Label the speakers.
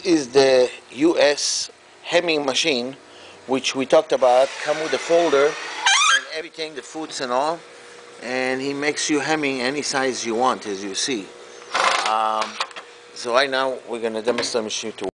Speaker 1: Is the US hemming machine, which we talked about, come with a folder and everything, the foods and all, and he makes you hemming any size you want, as you see. So right now we're going to demonstrate the machine to